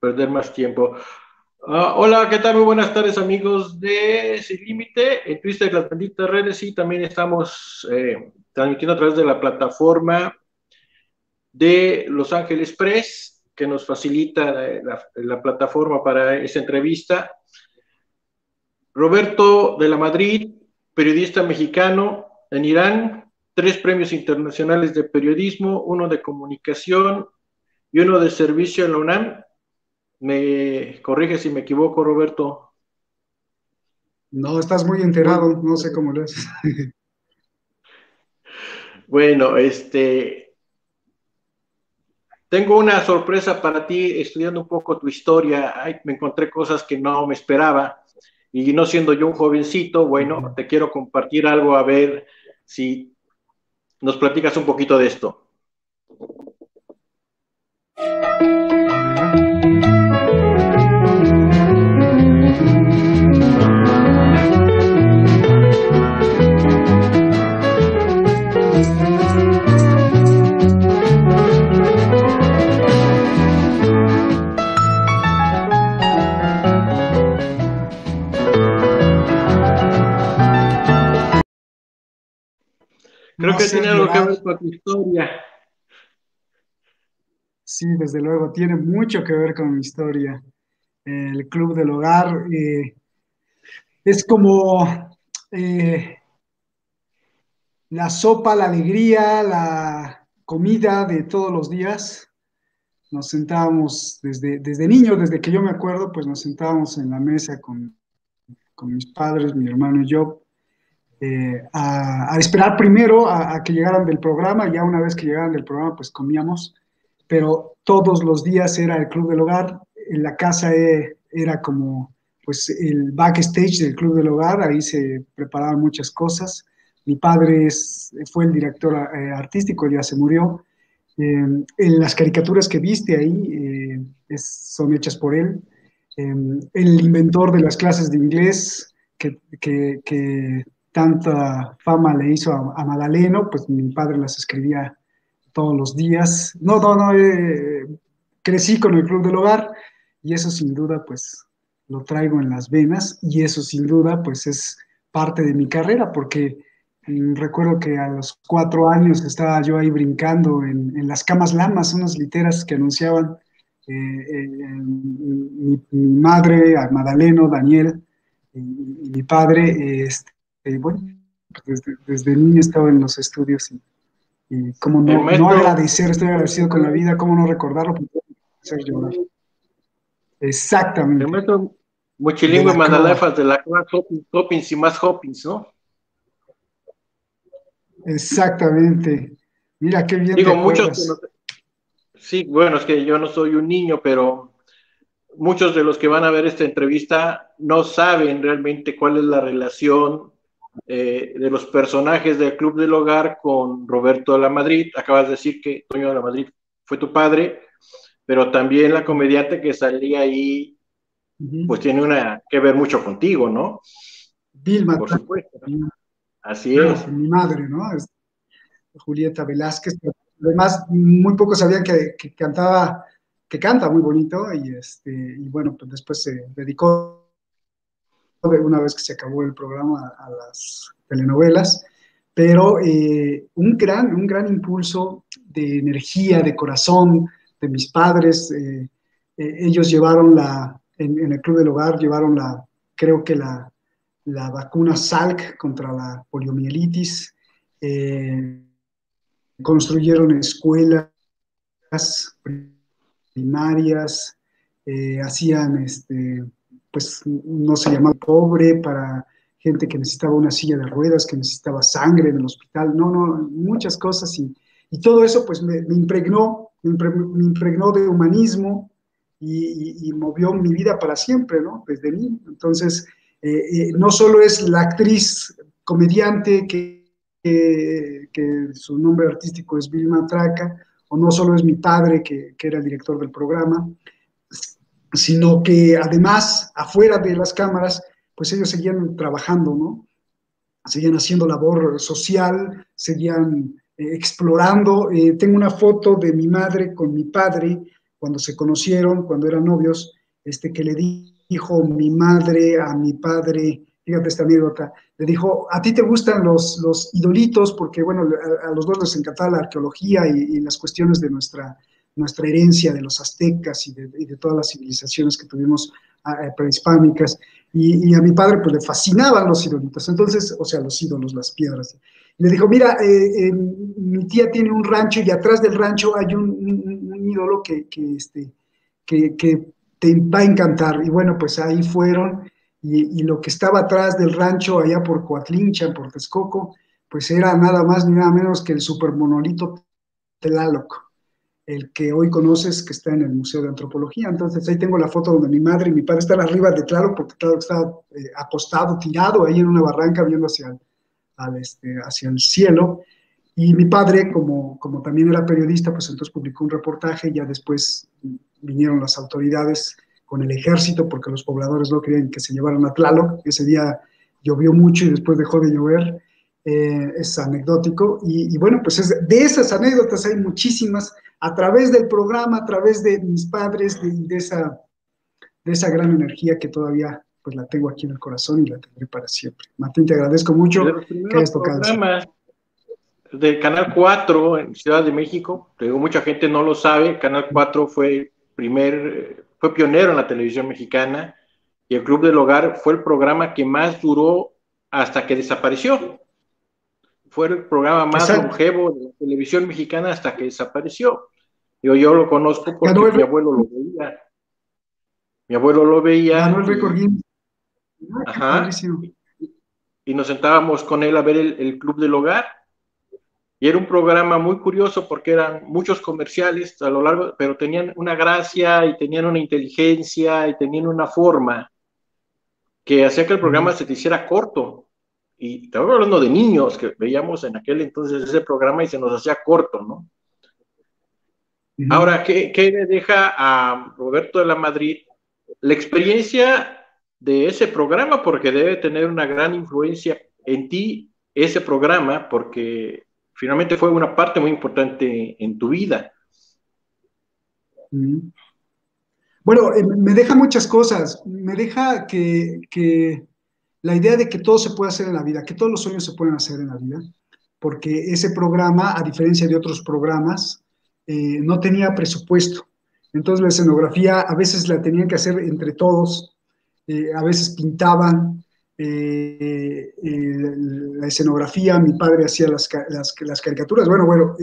perder más tiempo. Hola, ¿qué tal? Muy buenas tardes, amigos de Sin Límite, en Twitter, las benditas redes, y también estamos transmitiendo a través de la plataforma de Los Ángeles Press, que nos facilita la plataforma para esta entrevista. Roberto de la Madrid, periodista mexicano en Irán, 3 premios internacionales de periodismo, uno de comunicación y uno de servicio en la UNAM. Me corrige si me equivoco, Roberto. No, estás muy enterado, no sé cómo lo haces. Bueno, tengo una sorpresa para ti estudiando un poco tu historia. Ay, me encontré cosas que no me esperaba y no siendo yo un jovencito, bueno, te quiero compartir algo a ver si nos platicas un poquito de esto. A ver. Creo No que hacer tiene algo que llorar, ver con tu historia. sí, desde luego, tiene mucho que ver con mi historia. El Club del Hogar es como eh, la sopa, la alegría, la comida de todos los días. Nos sentábamos desde niños, desde que yo me acuerdo, pues nos sentábamos en la mesa con mis padres, mi hermano y yo, a esperar primero a que llegaran del programa. Ya una vez que llegaran del programa, pues comíamos, pero todos los días era el Club del Hogar. En la casa era como pues el backstage del Club del Hogar, ahí se preparaban muchas cosas. Mi padre fue el director artístico, ya se murió. En las caricaturas que viste ahí son hechas por él. El inventor de las clases de inglés que tanta fama le hizo a Madaleno, pues mi padre las escribía todos los días. No, no, no, crecí con el Club del Hogar y eso sin duda pues lo traigo en las venas y eso sin duda pues es parte de mi carrera porque recuerdo que a los 4 años estaba yo ahí brincando en las camas lamas, unas literas que anunciaban mi madre, a Madaleno, Daniel y mi padre, bueno, pues desde niño estaba en los estudios y cómo El no maestro, agradecer, estoy agradecido con la vida, cómo no recordarlo, porque me hacer llorar. el Exactamente, maestro de Multilingüe la Croa, Mandalefas de la Croix Hopkins y más Hopkins, ¿no? exactamente. Mira qué bien te Digo, muchos que no, acuerdas. sí, bueno, es que yo no soy un niño, pero muchos de los que van a ver esta entrevista no saben realmente cuál es la relación de los personajes del Club del Hogar con Roberto de la Madrid. Acabas de decir que Toño de la Madrid fue tu padre, pero también la comediante que salía ahí, pues Ujú. tiene una que ver mucho contigo, ¿no? Vilma, Por supuesto. Así claro, es. pues mi madre, ¿no? Julieta Velázquez. Además, muy pocos sabían que cantaba, que canta muy bonito y bueno, pues después se dedicó, una vez que se acabó el programa, a las telenovelas, pero un gran impulso de energía, de corazón de mis padres. Ellos llevaron en el Club del Hogar, llevaron creo que la vacuna Salk contra la poliomielitis. Eh, Construyeron escuelas primarias, hacían, pues no se llamaba pobre para gente que necesitaba una silla de ruedas, que necesitaba sangre en el hospital, no, no, muchas cosas y todo eso pues me impregnó de humanismo y movió mi vida para siempre, ¿no? Desde niño. Entonces, no solo es la actriz comediante que su nombre artístico es Vilma Traca, o no solo es mi padre, que era el director del programa, sino que además, afuera de las cámaras, pues ellos seguían trabajando, ¿no? Seguían haciendo labor social, seguían explorando. Tengo una foto de mi madre con mi padre cuando se conocieron, cuando eran novios, que le dijo mi madre a mi padre, fíjate esta anécdota, le dijo, ¿a ti te gustan los idolitos? Porque, bueno, a los dos les encantaba la arqueología y las cuestiones de nuestra herencia de los aztecas y de todas las civilizaciones que tuvimos prehispánicas. Y a mi padre pues le fascinaban los idolitos, entonces, o sea, los ídolos, las piedras. Le dijo, mira, mi tía tiene un rancho y atrás del rancho hay un ídolo que te va a encantar. Y bueno, pues ahí fueron y lo que estaba atrás del rancho, allá por Coatlinchan, por Texcoco, pues era nada más ni nada menos que el supermonolito Tlaloc, el que hoy conoces, que está en el Museo de Antropología. Entonces ahí tengo la foto donde mi madre y mi padre están arriba de Tlaloc, porque Tlaloc está acostado, tirado ahí en una barranca, viendo hacia el cielo. Y mi padre, como también era periodista, pues entonces publicó un reportaje, ya después vinieron las autoridades con el ejército, porque los pobladores no querían que se llevaran a Tlaloc. Ese día llovió mucho y después dejó de llover. Es anecdótico. Y bueno, pues de esas anécdotas hay muchísimas, a través del programa, a través de mis padres, de esa gran energía que todavía pues la tengo aquí en el corazón y la tendré para siempre. Martín, te agradezco Y de mucho los que primeros hayas tocado eso. programas del Canal 4 en Ciudad de México, te digo, mucha gente no lo sabe, Canal 4 fue pionero en la televisión mexicana y el Club del Hogar fue el programa que más duró hasta que desapareció. Fue el programa más Exacto. longevo de la televisión mexicana hasta que desapareció. Yo lo conozco porque Ganó mi el, abuelo lo veía. Mi abuelo lo ganó veía el récord Guinness. Qué ajá, padrísimo. y nos sentábamos con él a ver el Club del Hogar. Y era un programa muy curioso porque eran muchos comerciales a lo largo, pero tenían una gracia y tenían una inteligencia y tenían una forma que hacía que el programa se te hiciera corto. Y estamos hablando de niños que veíamos en aquel entonces ese programa y se nos hacía corto, ¿no? Uh-huh. Ahora, ¿qué le deja a Roberto de la Madrid la experiencia de ese programa? Porque debe tener una gran influencia en ti ese programa, porque finalmente fue una parte muy importante en tu vida. Uh-huh. Bueno, me deja muchas cosas. Me deja que la idea de que todo se puede hacer en la vida, que todos los sueños se pueden hacer en la vida, porque ese programa, a diferencia de otros programas, no tenía presupuesto. Entonces la escenografía a veces la tenían que hacer entre todos, a veces pintaban la escenografía, mi padre hacía las caricaturas. Bueno,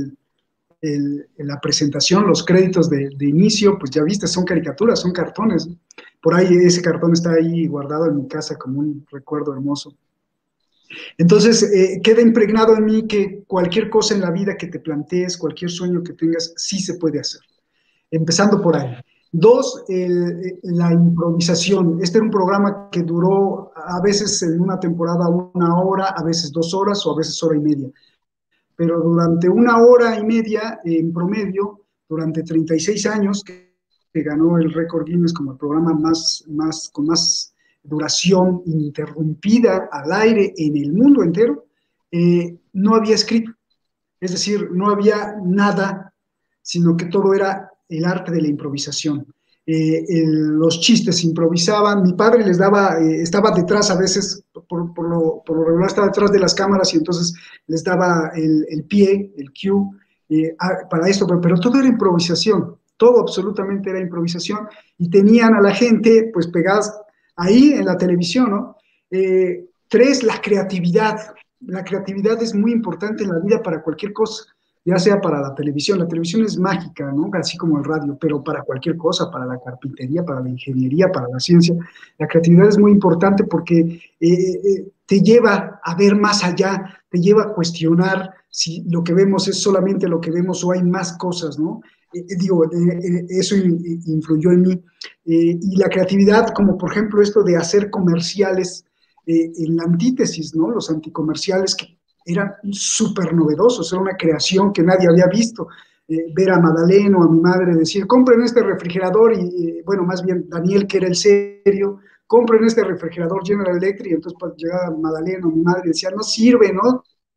la presentación, los créditos de inicio, pues ya viste, son caricaturas, son cartones. Por ahí ese cartón está ahí guardado en mi casa como un recuerdo hermoso. Entonces, queda impregnado en mí que cualquier cosa en la vida que te plantees, cualquier sueño que tengas, sí se puede hacer. Empezando por ahí. Dos, la improvisación. Este era un programa que duró a veces en una temporada 1 hora, a veces 2 horas o a veces hora y media. Pero durante 1 hora y media en promedio, durante 36 años, que ganó el récord Guinness como el programa con más duración ininterrumpida al aire en el mundo entero, no había escrito. Es decir, no había nada, sino que todo era el arte de la improvisación. Los chistes se improvisaban, mi padre les daba, estaba detrás a veces, por lo regular estaba detrás de las cámaras y entonces les daba el pie, el cue, para esto, pero todo era improvisación, todo absolutamente era improvisación y tenían a la gente pues pegadas ahí en la televisión, ¿no? Tres, la creatividad es muy importante en la vida para cualquier cosa, ya sea para la televisión. La televisión es mágica, ¿no? Así como el radio, pero para cualquier cosa, para la carpintería, para la ingeniería, para la ciencia, la creatividad es muy importante porque te lleva a ver más allá, te lleva a cuestionar si lo que vemos es solamente lo que vemos o hay más cosas, ¿no? Eso influyó en mí. Y la creatividad, como por ejemplo esto de hacer comerciales, en la antítesis, ¿no? Los anticomerciales que eran súper novedosos, era una creación que nadie había visto. Ver a Madaleno o a mi madre decir, compren este refrigerador y, bueno, más bien Daniel, que era el serio, compren este refrigerador General Electric, y entonces pues, llegaba Madaleno, mi madre decía, no sirve, ¿no?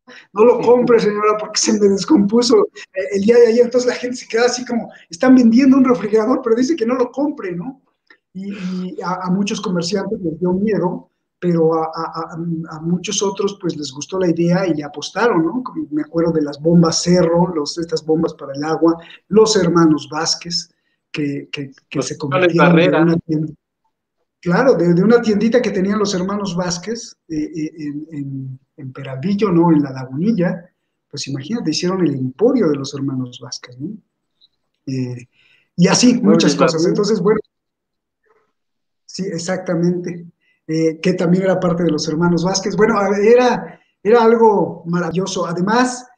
no lo compre, señora, porque se me descompuso el día de ayer. Entonces la gente se queda así como, están vendiendo un refrigerador, pero dice que no lo compre, ¿no? Y a muchos comerciantes les dio miedo, pero a muchos otros pues les gustó la idea y le apostaron, ¿no? Como me acuerdo de las bombas Cerro, estas bombas para el agua, los hermanos Vázquez, que Los se Alex convirtieron de Barrera. una tienda, claro, de una tiendita que tenían los hermanos Vázquez en Peralvillo, ¿no? En La Lagunilla, pues imagínate, hicieron el emporio de los hermanos Vázquez, ¿no? Eh, y así, muchas Muebles cosas. Barú. Entonces, bueno, sí, exactamente. Que también era parte de los hermanos Vázquez. Bueno, era algo maravilloso. Además,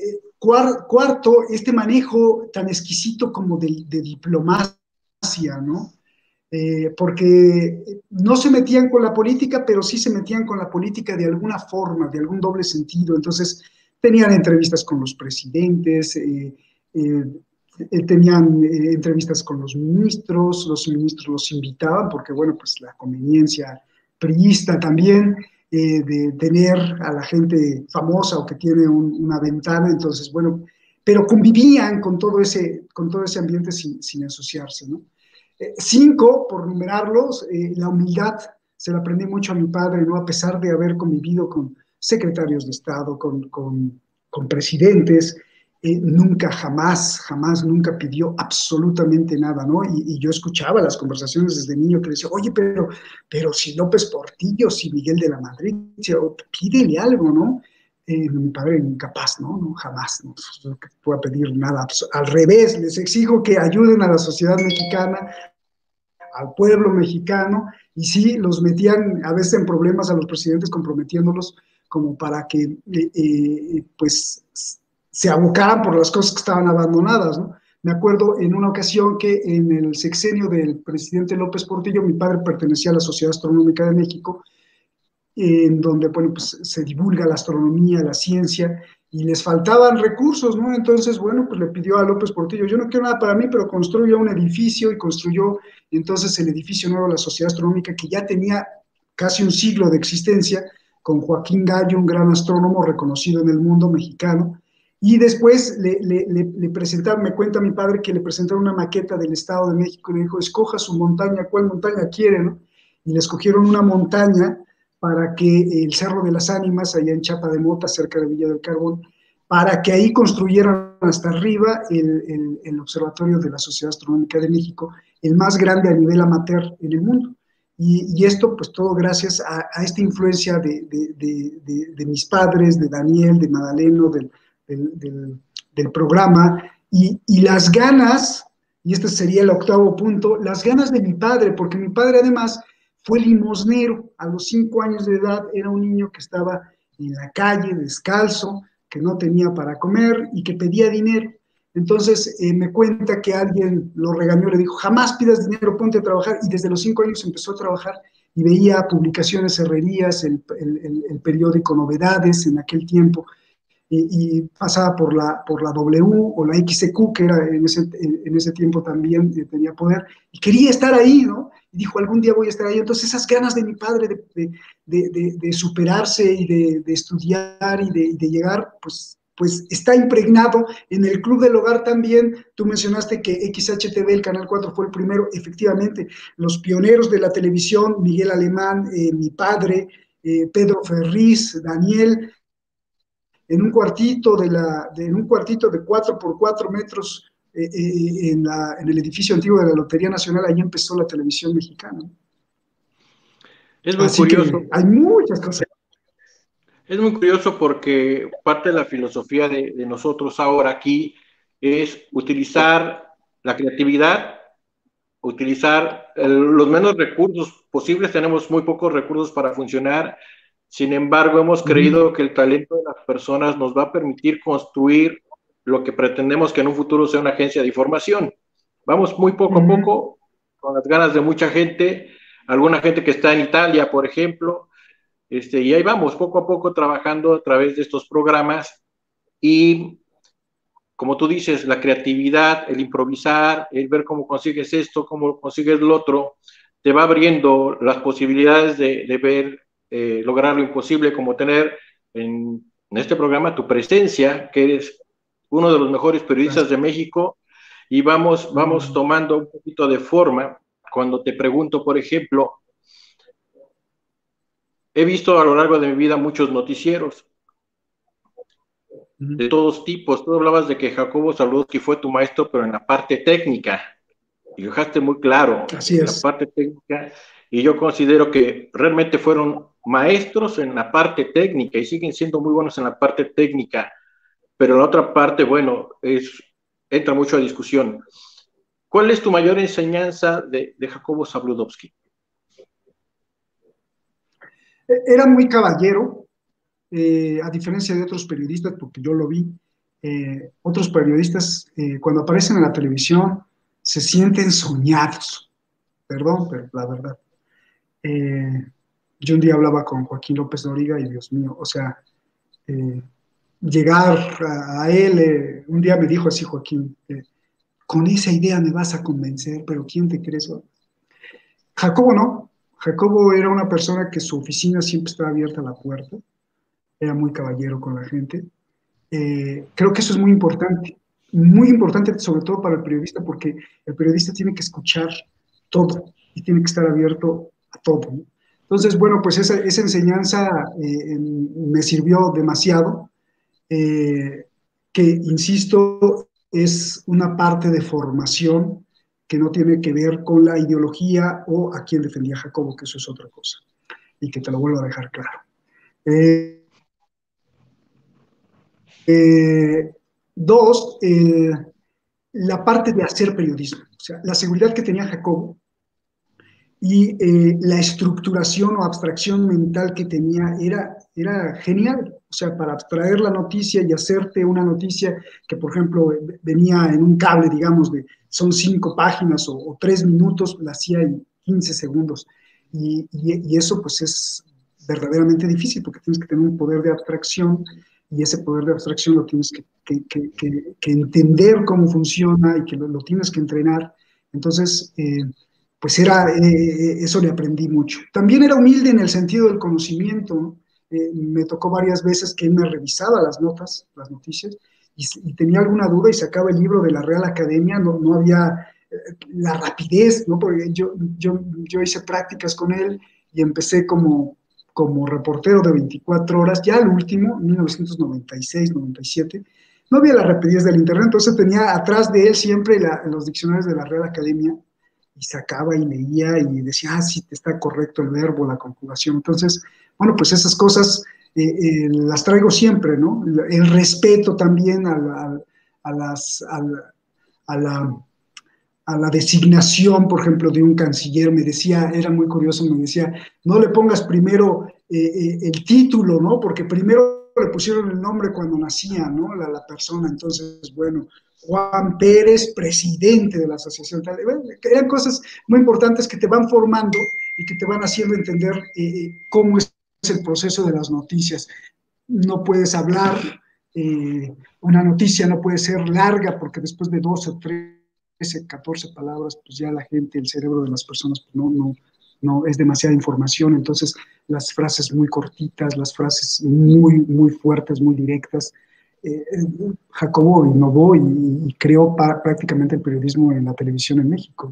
cuarto, este manejo tan exquisito como de diplomacia, ¿no? Porque no se metían con la política, pero sí se metían con la política de alguna forma, de algún doble sentido. Entonces, tenían entrevistas con los presidentes, eh, tenían entrevistas con los ministros los invitaban, porque bueno, pues la conveniencia priista también, de tener a la gente famosa o que tiene una ventana, entonces bueno, pero convivían con todo ese ambiente sin ensuciarse, ¿no? Cinco, por numerarlos, la humildad se la aprendí mucho a mi padre, ¿no? A pesar de haber convivido con secretarios de Estado, con presidentes, nunca, jamás, nunca pidió absolutamente nada, ¿no? Y yo escuchaba las conversaciones desde niño que decía, oye, pero si López Portillo, si Miguel de la Madrid, pídele algo, ¿no? Mi padre incapaz, ¿no? No, jamás, no puedo pedir nada. Al revés, les exijo que ayuden a la sociedad mexicana, al pueblo mexicano, y sí, los metían a veces en problemas a los presidentes comprometiéndolos como para que pues se abocaran por las cosas que estaban abandonadas, ¿no? Me acuerdo en una ocasión que en el sexenio del presidente López Portillo, mi padre pertenecía a la Sociedad Astronómica de México, en donde bueno, pues, se divulga la astronomía, la ciencia, y les faltaban recursos, ¿no? Entonces, bueno, pues le pidió a López Portillo, yo no quiero nada para mí, pero construyó un edificio y construyó entonces el edificio nuevo de la Sociedad Astronómica, que ya tenía casi un siglo de existencia, con Joaquín Gallo, un gran astrónomo reconocido en el mundo mexicano, y después le presentaron, me cuenta mi padre que le presentaron una maqueta del Estado de México y le dijo, escoja su montaña, ¿cuál montaña quiere, no? Y le escogieron una montaña para que el Cerro de las Ánimas, allá en Chapa de Mota, cerca de Villa del Carbón, para que ahí construyeran hasta arriba el Observatorio de la Sociedad Astronómica de México, el más grande a nivel amateur en el mundo. Y esto, pues todo gracias a esta influencia de mis padres, de Daniel, de Madaleno, del programa, y las ganas, y este sería el octavo punto, las ganas de mi padre, porque mi padre además fue limosnero. A los 5 años de edad era un niño que estaba en la calle, descalzo, que no tenía para comer y que pedía dinero. Entonces me cuenta que alguien lo regañó, le dijo, jamás pidas dinero, ponte a trabajar. Y desde los 5 años empezó a trabajar y veía publicaciones Herrerías, el periódico Novedades en aquel tiempo, y pasaba por la W o la XQ, que era en ese tiempo también tenía poder, y quería estar ahí, ¿no? Y dijo, algún día voy a estar ahí. Entonces esas ganas de mi padre de superarse y de estudiar y de llegar, pues está impregnado en el Club del Hogar también. Tú mencionaste que XHTV, el Canal 4, fue el primero. Efectivamente, los pioneros de la televisión, Miguel Alemán, mi padre, Pedro Ferriz, Daniel, en un cuartito de 4 por 4 metros, en el edificio antiguo de la Lotería Nacional, ahí empezó la televisión mexicana. Es muy Así curioso. que hay muchas cosas. Es muy curioso porque parte de la filosofía de nosotros ahora aquí es utilizar la creatividad, utilizar los menos recursos posibles. Tenemos muy pocos recursos para funcionar. Sin embargo, hemos creído que el talento de las personas nos va a permitir construir lo que pretendemos que en un futuro sea una agencia de información. Vamos muy poco a poco, con las ganas de mucha gente, alguna gente que está en Italia, por ejemplo, y ahí vamos, poco a poco trabajando a través de estos programas y, como tú dices, la creatividad, el improvisar, el ver cómo consigues esto, cómo consigues lo otro, te va abriendo las posibilidades de ver, lograr lo imposible, como tener en en este programa tu presencia, que eres uno de los mejores periodistas de México, y vamos tomando un poquito de forma. Cuando te pregunto, por ejemplo, he visto a lo largo de mi vida muchos noticieros de todos tipos. Tú hablabas de que Jacobo Zabludovsky fue tu maestro, pero en la parte técnica, y lo dejaste muy claro, Así en es. la parte técnica, y yo considero que realmente fueron maestros en la parte técnica y siguen siendo muy buenos en la parte técnica, pero la otra parte, bueno, entra mucho a discusión. ¿Cuál es tu mayor enseñanza de Jacobo Zabludovsky? Era muy caballero, a diferencia de otros periodistas, porque yo lo vi. Otros periodistas, cuando aparecen en la televisión, se sienten soñados. Perdón, pero la verdad. Yo un día hablaba con Joaquín López Dóriga y Dios mío, o sea, eh, llegar a él, un día me dijo así Joaquín, con esa idea me vas a convencer, pero ¿quién te crees? Jacobo no. Jacobo era una persona que su oficina siempre estaba abierta a la puerta, era muy caballero con la gente. Creo que eso es muy importante sobre todo para el periodista, porque el periodista tiene que escuchar todo y tiene que estar abierto a todo, ¿no? Entonces, bueno, pues esa enseñanza me sirvió demasiado, que, insisto, es una parte de formación que no tiene que ver con la ideología o a quién defendía Jacobo, que eso es otra cosa, y que te lo vuelvo a dejar claro. Eh, eh, Dos, la parte de hacer periodismo, o sea, la seguridad que tenía Jacobo y la estructuración o abstracción mental que tenía era genial. O sea, para abstraer la noticia y hacerte una noticia que, por ejemplo, venía en un cable, digamos, son 5 páginas o 3 minutos, la hacía en 15 segundos. Y eso pues es verdaderamente difícil porque tienes que tener un poder de abstracción y ese poder de abstracción lo tienes que entender cómo funciona y que lo tienes que entrenar. Entonces, pues eso le aprendí mucho. También era humilde en el sentido del conocimiento, ¿no? Me tocó varias veces que él me revisaba las notas, las noticias, y tenía alguna duda y sacaba el libro de la Real Academia, no había la rapidez, ¿no? Porque yo hice prácticas con él y empecé como reportero de 24 horas, ya al último, 1996, 97, no había la rapidez del internet, entonces tenía atrás de él siempre los diccionarios de la Real Academia y sacaba y leía y decía, sí, está correcto el verbo, la conjugación. Entonces, bueno, pues esas cosas las traigo siempre, ¿no? El respeto también a las, a la, a la designación, por ejemplo, de un canciller, me decía, era muy curioso, me decía, no le pongas primero el título, ¿no? Porque primero le pusieron el nombre cuando nacía, ¿no? La persona, entonces, bueno, Juan Pérez, presidente de la asociación, tal. Bueno, eran cosas muy importantes que te van formando y que te van haciendo entender cómo es el proceso de las noticias. No puedes hablar, una noticia no puede ser larga porque después de 12 o 13, 14 palabras, pues ya la gente, el cerebro de las personas, pues no es demasiada información, entonces las frases muy cortitas, las frases muy fuertes, muy directas. Jacobo innovó y creó prácticamente el periodismo en la televisión en México.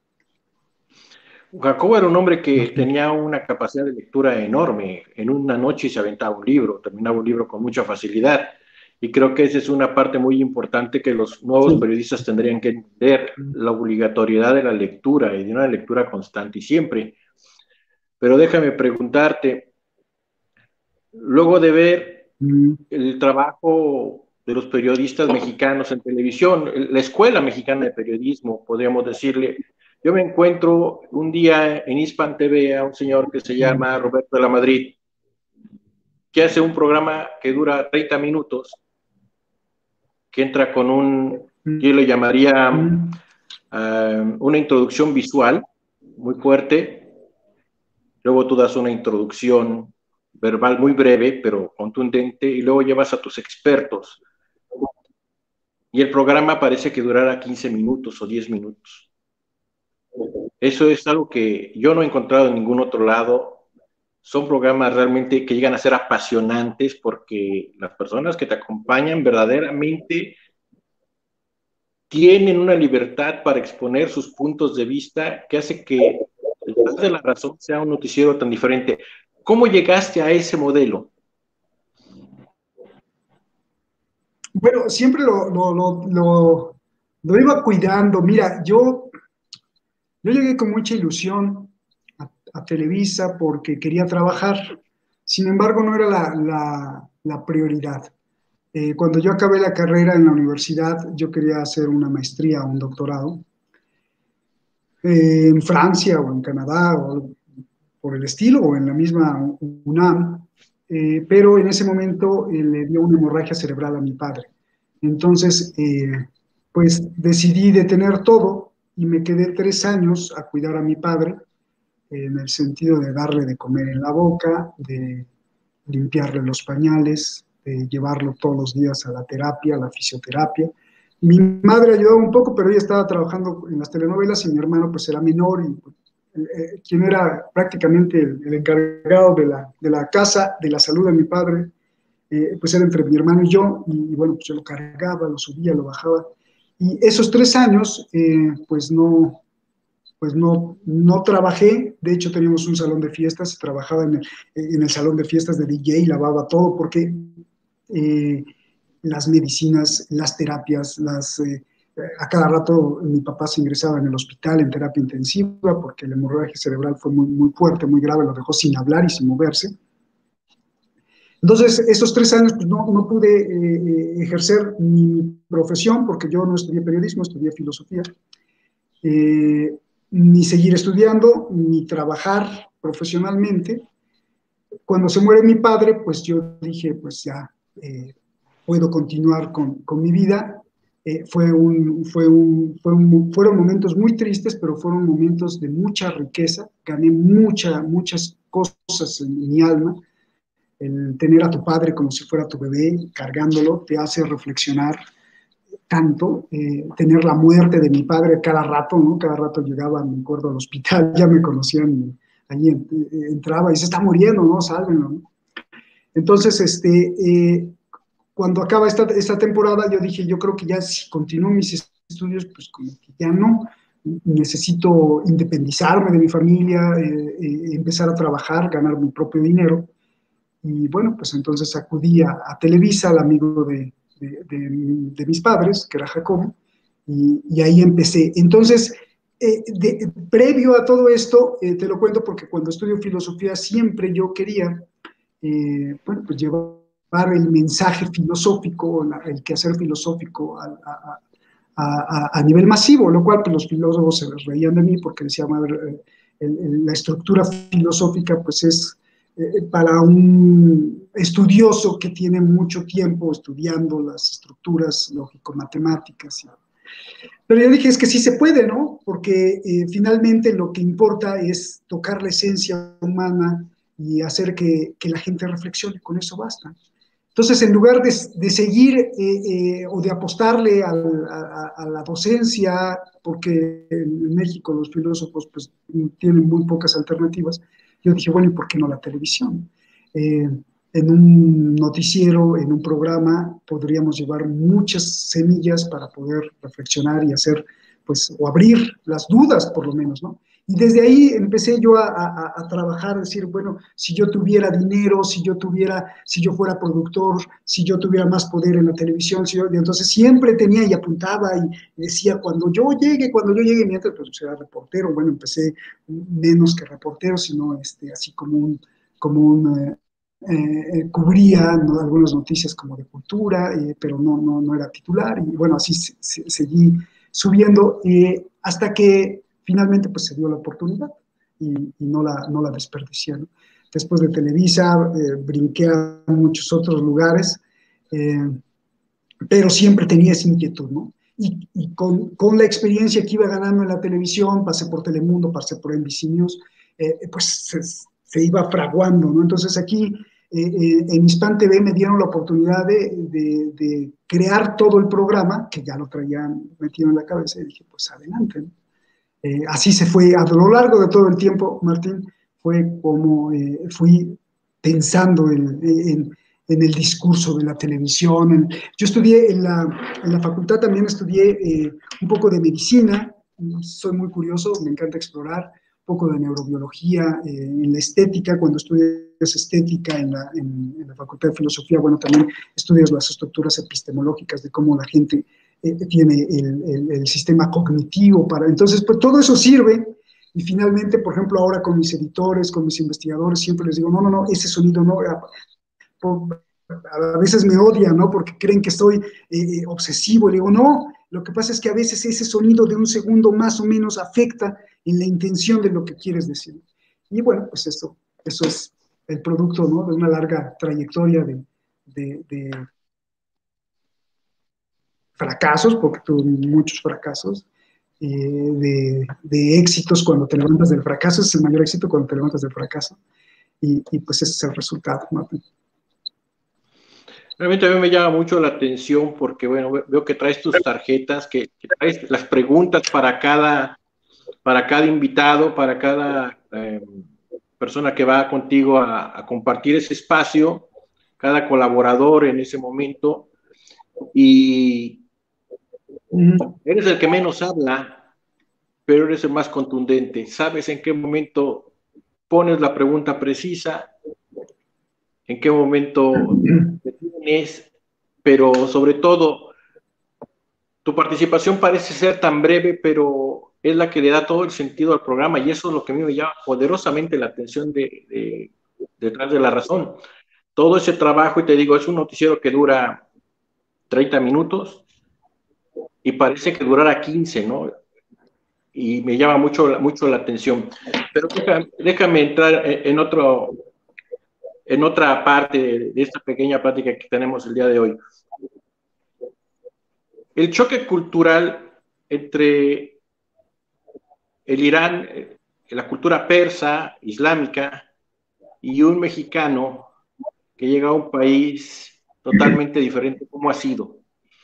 Jacobo era un hombre que tenía una capacidad de lectura enorme. En una noche se aventaba un libro, terminaba un libro con mucha facilidad. Y creo que esa es una parte muy importante que los nuevos periodistas tendrían que entender, la obligatoriedad de la lectura y de una lectura constante y siempre. Pero déjame preguntarte, luego de ver el trabajo de los periodistas mexicanos en televisión, la Escuela Mexicana de Periodismo, podríamos decirle, yo me encuentro un día en Hispan TV a un señor que se llama Roberto de la Madrid, que hace un programa que dura 30 minutos, que entra con yo le llamaría una introducción visual muy fuerte, luego tú das una introducción verbal muy breve, pero contundente, y luego llevas a tus expertos. Y el programa parece que durara 15 minutos o 10 minutos. Eso es algo que yo no he encontrado en ningún otro lado. son programas realmente que llegan a ser apasionantes porque las personas que te acompañan verdaderamente tienen una libertad para exponer sus puntos de vista que hace que detrás de la razón sea un noticiero tan diferente. ¿Cómo llegaste a ese modelo? Bueno, siempre lo iba cuidando. Mira, yo llegué con mucha ilusión a Televisa porque quería trabajar. Sin embargo, no era la prioridad. Cuando yo acabé la carrera en la universidad, yo quería hacer una maestría o un doctorado en Francia o en Canadá o por el estilo o en la misma UNAM, pero en ese momento le dio una hemorragia cerebral a mi padre. Entonces, pues decidí detener todo y me quedé 3 años a cuidar a mi padre, en el sentido de darle de comer en la boca, de limpiarle los pañales, de llevarlo todos los días a la terapia, a la fisioterapia. Mi madre ayudaba un poco, pero ella estaba trabajando en las telenovelas y mi hermano pues era menor y quien era prácticamente el encargado de la casa, de la salud de mi padre, pues era entre mi hermano y yo, y bueno, pues yo lo cargaba, lo subía, lo bajaba. Y esos 3 años, no trabajé. De hecho teníamos un salón de fiestas, trabajaba en el salón de fiestas de DJ, lavaba todo, porque eh, las medicinas, las terapias, a cada rato mi papá se ingresaba en el hospital en terapia intensiva porque la hemorragia cerebral fue muy, muy fuerte, muy grave, lo dejó sin hablar y sin moverse. Entonces, esos 3 años pues, no pude ejercer mi profesión porque yo no estudié periodismo, estudié filosofía, eh, ni seguir estudiando, ni trabajar profesionalmente. Cuando se muere mi padre, pues yo dije, pues ya puedo continuar con mi vida. Fueron momentos muy tristes, pero fueron momentos de mucha riqueza. Gané muchas cosas en mi alma. El tener a tu padre como si fuera tu bebé, cargándolo, te hace reflexionar tanto. Tener la muerte de mi padre cada rato, ¿no? Cada rato llegaba, me acuerdo, al hospital, ya me conocían, allí entraba y se está muriendo, ¿no? Sálvenlo, ¿no? Entonces, cuando acaba esta temporada, yo dije, yo creo que ya si continúo mis estudios, pues como que ya no, necesito independizarme de mi familia, empezar a trabajar, ganar mi propio dinero. Y bueno, pues entonces acudí a Televisa, al amigo de mis padres, que era Jacobo, y ahí empecé. Entonces, previo a todo esto, te lo cuento porque cuando estudio filosofía siempre yo quería, bueno, pues llevar el mensaje filosófico, el quehacer filosófico a nivel masivo, lo cual pues, los filósofos se reían de mí porque decían, a ver, la estructura filosófica pues es para un estudioso que tiene mucho tiempo estudiando las estructuras lógico-matemáticas. Pero yo dije, es que sí se puede, ¿no? Porque finalmente lo que importa es tocar la esencia humana y hacer que la gente reflexione, con eso basta. Entonces, en lugar de seguir o de apostarle a la docencia, porque en México los filósofos pues, tienen muy pocas alternativas, yo dije, bueno, ¿y por qué no la televisión? En un noticiero, en un programa, podríamos llevar muchas semillas para poder reflexionar y hacer, pues, o abrir las dudas, por lo menos, ¿no? Y desde ahí empecé yo a trabajar, a decir, bueno, si yo tuviera dinero, si yo fuera productor, si yo tuviera más poder en la televisión, entonces siempre tenía y apuntaba y decía, cuando yo llegue, mientras pues era reportero, bueno, empecé menos que reportero, sino así cubría, ¿no?, algunas noticias como de cultura, pero no era titular, y bueno, así seguí subiendo hasta que finalmente pues se dio la oportunidad y no la desperdicié, ¿no? Después de Televisa brinqué a muchos otros lugares, eh, pero siempre tenía esa inquietud, ¿no? Y con la experiencia que iba ganando en la televisión, pasé por Telemundo, pasé por NBC News, pues se iba fraguando, ¿no? Entonces aquí en Hispan TV me dieron la oportunidad de crear todo el programa, que ya lo traían metido en la cabeza, y dije, pues adelante, ¿no? Así se fue a lo largo de todo el tiempo, Martín, fue como fui pensando en el discurso de la televisión. Yo estudié en la facultad, también estudié un poco de medicina, soy muy curioso, me encanta explorar, un poco de neurobiología, en la estética, cuando estudias estética en la Facultad de Filosofía, bueno, también estudias las estructuras epistemológicas de cómo la gente tiene el sistema cognitivo para, entonces, pues todo eso sirve. Y finalmente, por ejemplo, ahora con mis editores, con mis investigadores, siempre les digo, no, no, no, ese sonido no, a veces me odian, ¿no? Porque creen que soy obsesivo. Le digo, no, lo que pasa es que a veces ese sonido de un segundo más o menos afecta en la intención de lo que quieres decir. Y bueno, pues eso es el producto, ¿no? De una larga trayectoria de fracasos, porque tuve muchos fracasos, de éxitos cuando te levantas del fracaso, ese es el mayor éxito cuando te levantas del fracaso, y pues ese es el resultado, ¿no? Realmente a mí me llama mucho la atención porque, bueno, veo que traes tus tarjetas, que traes las preguntas para cada invitado, para cada persona que va contigo a compartir ese espacio, cada colaborador en ese momento, y eres el que menos habla, pero eres el más contundente. Sabes en qué momento pones la pregunta precisa, en qué momento te tienes, pero sobre todo tu participación parece ser tan breve, pero es la que le da todo el sentido al programa, y eso es lo que a mí me llama poderosamente la atención detrás de la razón. Todo ese trabajo, y te digo, es un noticiero que dura 30 minutos y parece que durara 15, ¿no? Y me llama mucho la atención. Pero déjame entrar en otra parte de esta pequeña plática que tenemos el día de hoy. El choque cultural entre el Irán, la cultura persa, islámica, y un mexicano que llega a un país totalmente diferente, ¿cómo ha sido?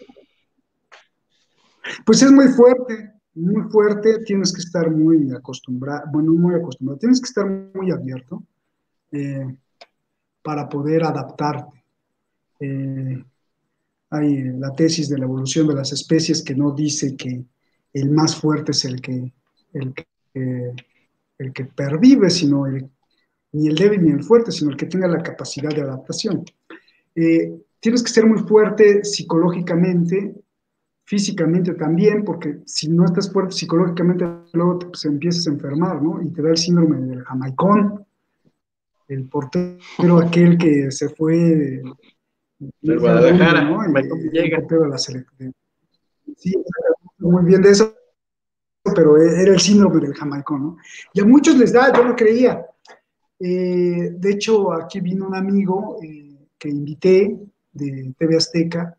Pues es muy fuerte, tienes que estar muy acostumbrado, bueno, muy acostumbrado, tienes que estar muy abierto eh, para poder adaptarte. Eh, Hay la tesis de la evolución de las especies que no dice que el más fuerte es el que, el que pervive, sino ni el débil ni el fuerte, sino el que tenga la capacidad de adaptación. Tienes que ser muy fuerte psicológicamente, físicamente también, porque si no estás fuerte psicológicamente, luego te pues, empiezas a enfermar, ¿no? Y te da el síndrome del jamaicón, el portero aquel que se fue, no Del sé a dónde, Guadalajara, ¿no? Michael El Villegas. portero de la selección. Sí, muy bien de eso, pero era el síndrome del jamaicón, ¿no? Y a muchos les da, yo no creía. De hecho, aquí vino un amigo que invité de TV Azteca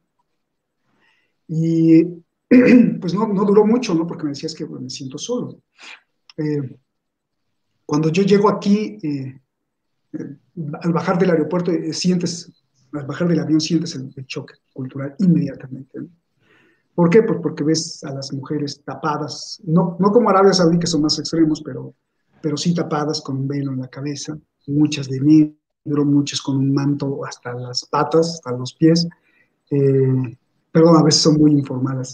y pues no duró mucho, ¿no? Porque me decías que bueno, me siento solo. Eh, Cuando yo llego aquí, al bajar del aeropuerto, al bajar del avión sientes el choque cultural inmediatamente, ¿no? ¿Por qué? Pues porque ves a las mujeres tapadas, no como Arabia Saudí, que son más extremos, pero sí tapadas con un velo en la cabeza, muchas de negro, muchas con un manto hasta las patas, hasta los pies, eh, perdón, a veces son muy informales.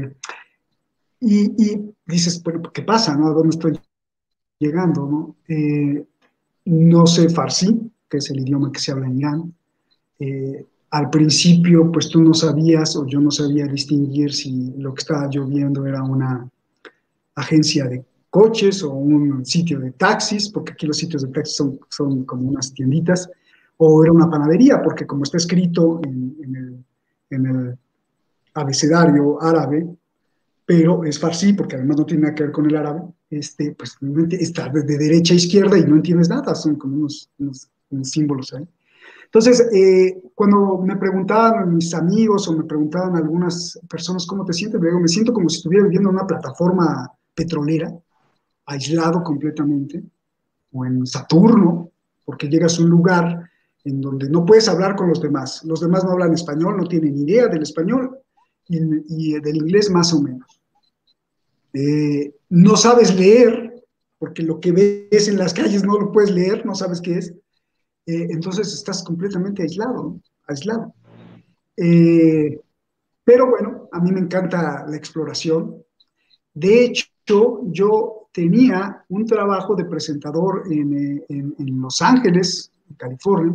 Y dices, bueno, ¿qué pasa? ¿No? ¿A dónde estoy llegando? ¿No? No sé farsi, que es el idioma que se habla en Irán. Al principio, pues tú no sabías o yo no sabía distinguir si lo que estaba yo viendo era una agencia de coches o un sitio de taxis, porque aquí los sitios de taxis son como unas tienditas, o era una panadería, porque como está escrito en el abecedario árabe, pero es farsi, porque además no tiene nada que ver con el árabe, pues está de derecha a izquierda y no entiendes nada, son como unos símbolos ahí. Entonces, cuando me preguntaban mis amigos o me preguntaban algunas personas cómo te sientes, me digo, me siento como si estuviera viviendo en una plataforma petrolera, aislado completamente, o en Saturno, porque llegas a un lugar en donde no puedes hablar con los demás no hablan español, no tienen idea del español y del inglés más o menos. No sabes leer, porque lo que ves en las calles no lo puedes leer, no sabes qué es, entonces estás completamente aislado, ¿no? Aislado. Eh, pero bueno, a mí me encanta la exploración. De hecho, yo tenía un trabajo de presentador en Los Ángeles, en California,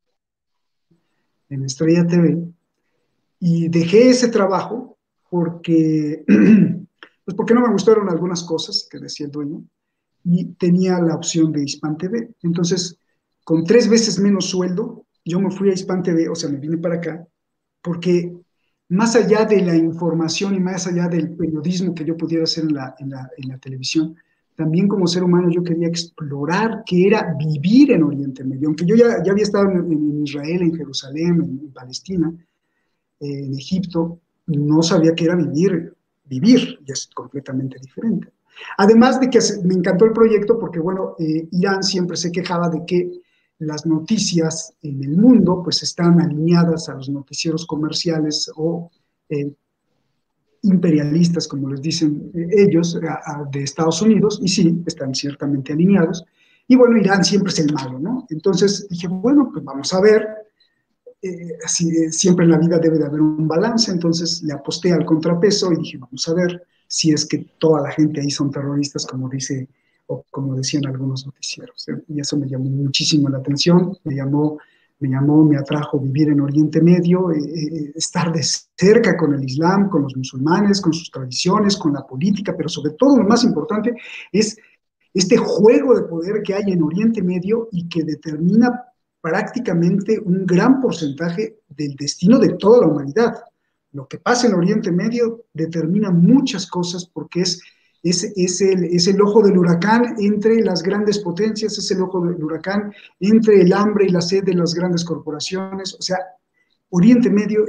en Estrella TV, y dejé ese trabajo porque, pues porque no me gustaron algunas cosas que decía el dueño y tenía la opción de Hispan TV. Entonces, con 3 veces menos sueldo, yo me fui a Hispan TV, o sea, me vine para acá, porque más allá de la información y más allá del periodismo que yo pudiera hacer en la televisión, también como ser humano yo quería explorar qué era vivir en Oriente Medio. Aunque yo ya había estado en Israel, en Jerusalén, en Palestina, en Egipto, no sabía qué era vivir, y es completamente diferente. Además de que me encantó el proyecto porque, bueno, Irán siempre se quejaba de que las noticias en el mundo pues están alineadas a los noticieros comerciales o eh, imperialistas, como les dicen ellos, de Estados Unidos, y sí, están ciertamente alineados. Y bueno, Irán siempre es el malo, ¿no? Entonces dije, bueno, pues vamos a ver, siempre en la vida debe de haber un balance, entonces le aposté al contrapeso y dije, vamos a ver si es que toda la gente ahí son terroristas, como dice, o como decían algunos noticieros. Y eso me llamó muchísimo la atención, me atrajo vivir en Oriente Medio, estar de cerca con el Islam, con los musulmanes, con sus tradiciones, con la política, pero sobre todo lo más importante es este juego de poder que hay en Oriente Medio y que determina prácticamente un gran porcentaje del destino de toda la humanidad. Lo que pasa en Oriente Medio determina muchas cosas porque es el ojo del huracán entre las grandes potencias, es el ojo del huracán entre el hambre y la sed de las grandes corporaciones. O sea, Oriente Medio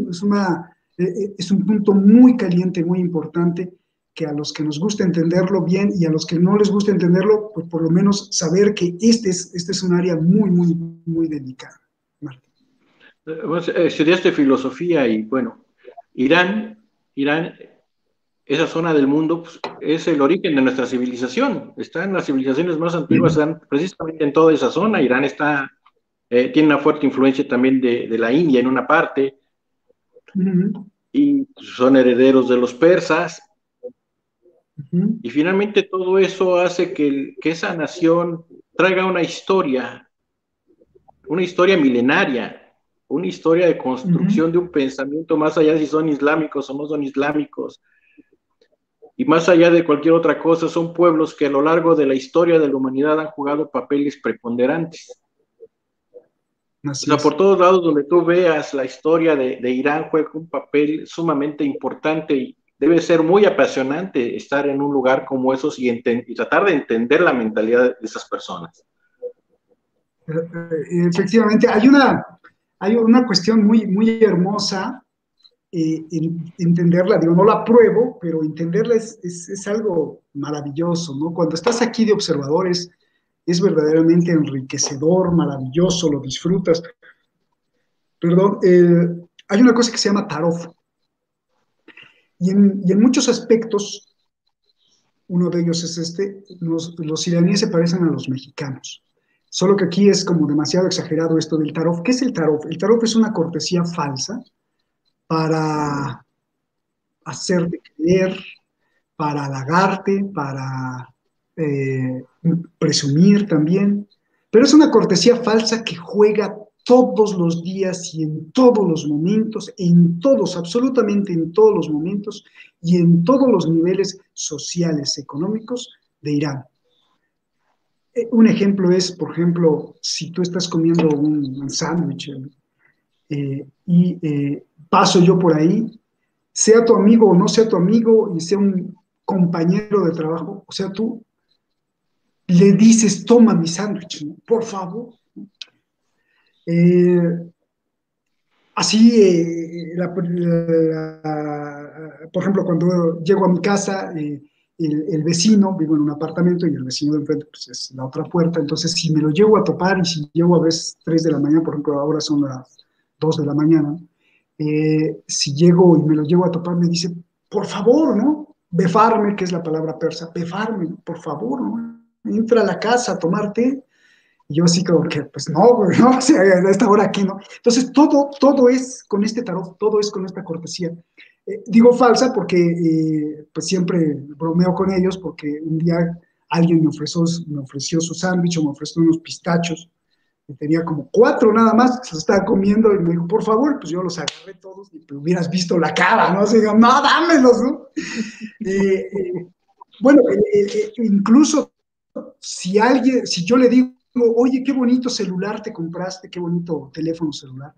es un punto muy caliente, muy importante, que a los que nos gusta entenderlo bien y a los que no les gusta entenderlo, pues por lo menos saber que este es un área muy, muy, muy delicada. Martín. Pues, estudiaste filosofía y bueno, Irán, esa zona del mundo, pues, es el origen de nuestra civilización. Están las civilizaciones más antiguas, están precisamente en toda esa zona. Irán tiene una fuerte influencia también de la India en una parte, Uh -huh. y son herederos de los persas. Uh -huh. Y finalmente todo eso hace que esa nación traiga una historia milenaria, una historia de Uh -huh. construcción de un pensamiento más allá si son islámicos o no son islámicos. Y más allá de cualquier otra cosa, son pueblos que a lo largo de la historia de la humanidad han jugado papeles preponderantes. O Así sea, es. por todos lados donde tú veas la historia de Irán juega un papel sumamente importante y debe ser muy apasionante estar en un lugar como esos y tratar de entender la mentalidad de esas personas. Efectivamente, hay una cuestión muy, muy hermosa, entenderla, digo, no la pruebo, pero entenderla es algo maravilloso, ¿no? Cuando estás aquí de observadores, es verdaderamente enriquecedor, maravilloso, lo disfrutas. Perdón, hay una cosa que se llama tarot, y en muchos aspectos, uno de ellos es los iraníes se parecen a los mexicanos. Solo que aquí es como demasiado exagerado esto del tarot. ¿Qué es el tarot? El tarot es una cortesía falsa para hacerte creer, para halagarte, para eh, presumir también. Pero es una cortesía falsa que juega todos los días y en todos los momentos, en todos, absolutamente en todos los momentos y en todos los niveles sociales, económicos de Irán. Un ejemplo es, por ejemplo, si tú estás comiendo un sándwich paso yo por ahí, sea tu amigo o no sea tu amigo y sea un compañero de trabajo, o sea, tú le dices, toma mi sándwich, ¿no? Por favor. Eh, así, por ejemplo, cuando llego a mi casa, el vecino, vivo en un apartamento y el vecino de enfrente pues, es la otra puerta, entonces si me lo llego a topar y si llego a veces 3 de la mañana, por ejemplo, ahora son las 2 de la mañana, si llego y me lo llego a topar, me dice, por favor, ¿no? Befarme, que es la palabra persa, befarme, ¿no? Por favor, ¿no? entra a la casa a tomar té. Y yo así como que, pues no, güey, no, o sea, a esta hora aquí no. Entonces, todo es con este tarot, todo es con esta cortesía. Digo falsa porque pues siempre bromeo con ellos porque un día alguien me ofreció su sándwich o me ofreció unos pistachos y tenía como 4 nada más que se los estaba comiendo y me dijo, por favor, pues yo los agarré todos y pues hubieras visto la cara, ¿no? O sea, digo, no, dámelos, ¿no? Eh, eh, bueno, incluso si yo le digo, oye, qué bonito celular te compraste, qué bonito teléfono celular,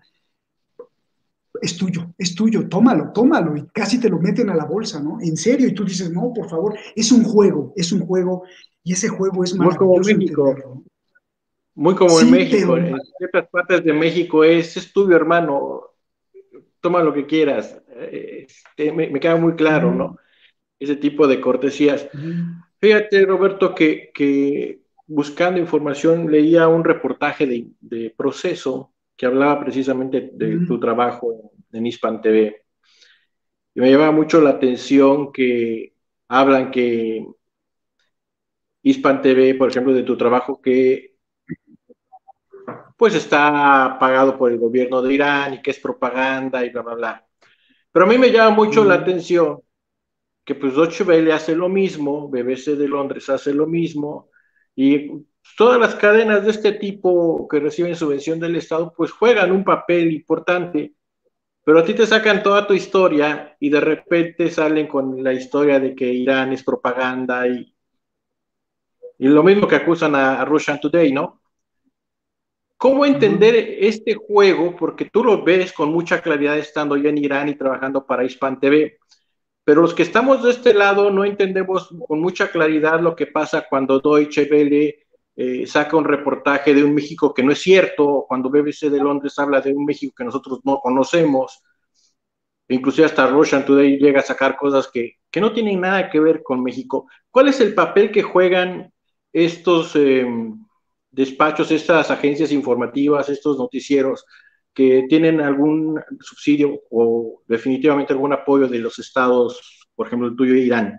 es tuyo, tómalo, tómalo, y casi te lo meten a la bolsa, ¿no? En serio, y tú dices, no, por favor, es un juego, y ese juego es Muy como maravilloso México, entenderlo, ¿no? muy como en Sí, México. pero En ciertas partes de México es tuyo, hermano, toma lo que quieras. Me queda muy claro, ¿no? uh, Ese tipo de cortesías. uh, Fíjate, Roberto, que buscando información leía un reportaje de Proceso que hablaba precisamente de uh, tu trabajo en Hispan TV. Y me llama mucho la atención que hablan que Hispan TV, por ejemplo, de tu trabajo, que pues está pagado por el gobierno de Irán y que es propaganda y bla, bla, bla. Pero a mí me llama mucho la atención que pues Deutsche Welle hace lo mismo, BBC de Londres hace lo mismo, y todas las cadenas de este tipo que reciben subvención del Estado pues juegan un papel importante, pero a ti te sacan toda tu historia y de repente salen con la historia de que Irán es propaganda y lo mismo que acusan a Russian Today, ¿no? ¿Cómo entender este juego? Porque tú lo ves con mucha claridad estando ya en Irán y trabajando para Hispan TV, pero los que estamos de este lado no entendemos con mucha claridad lo que pasa cuando Deutsche Welle saca un reportaje de un México que no es cierto, o cuando BBC de Londres habla de un México que nosotros no conocemos, inclusive hasta Russian Today llega a sacar cosas que no tienen nada que ver con México. ¿Cuál es el papel que juegan estos despachos, estas agencias informativas, estos noticieros que tienen algún subsidio o definitivamente algún apoyo de los estados, por ejemplo, el tuyo, Irán?